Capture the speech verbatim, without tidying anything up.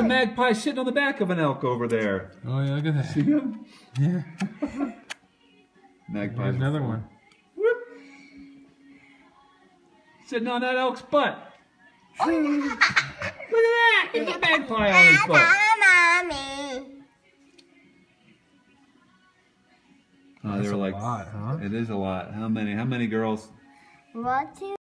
a magpie sitting on the back of an elk over there. Oh yeah, look at that. See him? Yeah. Magpie. There's another one. Whoop. Sitting on that elk's butt. Look at that! There's a magpie on his butt. Mommy. Oh, That's they were a like, lot, huh? it is a lot. How many? How many girls? What?